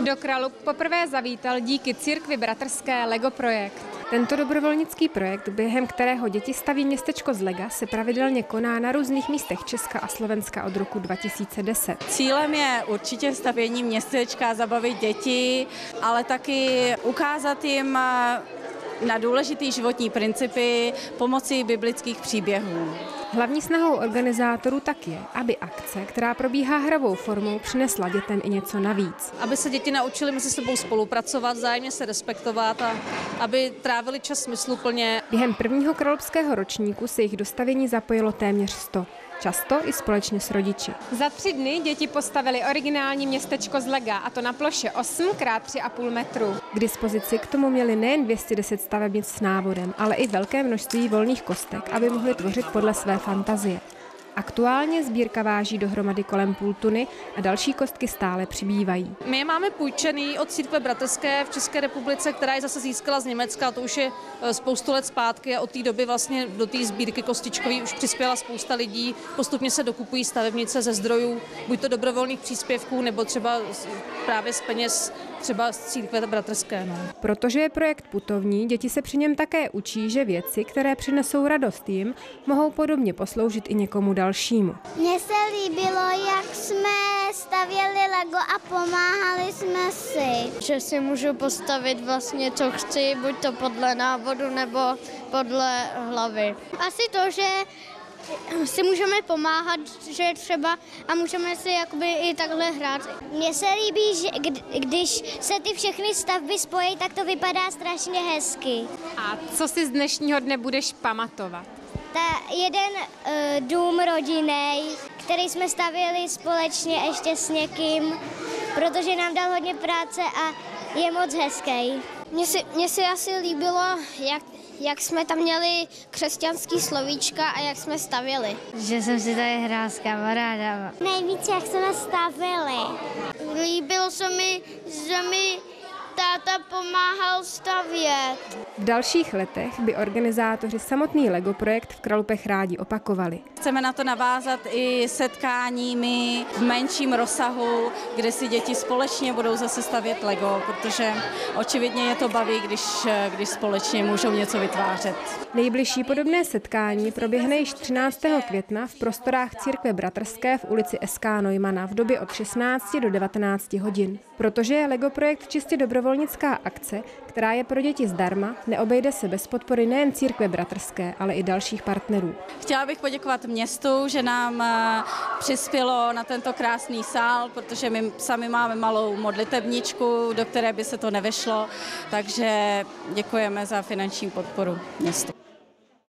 Do Kralupy poprvé zavítal díky církvi bratrské Lego projekt. Tento dobrovolnický projekt, během kterého děti staví městečko z lega, se pravidelně koná na různých místech Česka a Slovenska od roku 2010. Cílem je určitě stavění městečka, zabavit děti, ale taky ukázat jim na důležitý životní principy pomocí biblických příběhů. Hlavní snahou organizátorů tak je, aby akce, která probíhá hravou formou, přinesla dětem i něco navíc. Aby se děti naučily mezi sebou spolupracovat, vzájemně se respektovat a aby trávili čas smysluplně. Během prvního kralupského ročníku se jich do stavění zapojilo téměř 100. Často i společně s rodiči. Za 3 dny děti postavili originální městečko z lega, a to na ploše 8 x 3,5 metru. K dispozici k tomu měli nejen 210 stavebnic s návodem, ale i velké množství volných kostek, aby mohli tvořit podle své fantazie. Aktuálně sbírka váží dohromady kolem půl tuny a další kostky stále přibývají. My je máme půjčený od církve bratrské v České republice, která je zase získala z Německa, to už je spoustu let zpátky a od té doby vlastně do té sbírky kostičkové už přispěla spousta lidí. Postupně se dokupují stavebnice ze zdrojů, buď to dobrovolných příspěvků, nebo třeba právě z peněz třeba z církve bratrské. No. Protože je projekt putovní, děti se při něm také učí, že věci, které přinesou radost jim, mohou podobně posloužit i někomu dalšímu. Mně se líbilo, jak jsme stavěli Lego a pomáhali jsme si. Že si můžu postavit vlastně, co chci, buď to podle návodu nebo podle hlavy. Asi to, že si můžeme pomáhat, že třeba a můžeme si jakoby i takhle hrát. Mně se líbí, že když se ty všechny stavby spojí, tak to vypadá strašně hezky. A co si z dnešního dne budeš pamatovat? Jeden dům rodinný, který jsme stavěli společně ještě s někým, protože nám dal hodně práce a je moc hezký. Mně se asi líbilo, jak jsme tam měli křesťanský slovíčka a jak jsme stavěli. Že jsem si tady hrál s kamarádama. Nejvíc, jak jsme stavili. Líbilo se mi, že mi táta pomáhal stavět. V dalších letech by organizátoři samotný Lego projekt v Kralupech rádi opakovali. Chceme na to navázat i setkáními v menším rozsahu, kde si děti společně budou zase stavět Lego, protože očividně je to baví, když společně můžou něco vytvářet. Nejbližší podobné setkání proběhne již 13. května v prostorách církve bratrské v ulici SK Neumana v době od 16 do 19 hodin. Protože je Lego projekt čistě dobrovolnická akce, která je pro děti zdarma, neobejde se bez podpory nejen církve bratrské, ale i dalších partnerů. Chtěla bych poděkovat městu, že nám přispělo na tento krásný sál, protože my sami máme malou modlitebničku, do které by se to nevešlo, takže děkujeme za finanční podporu městu.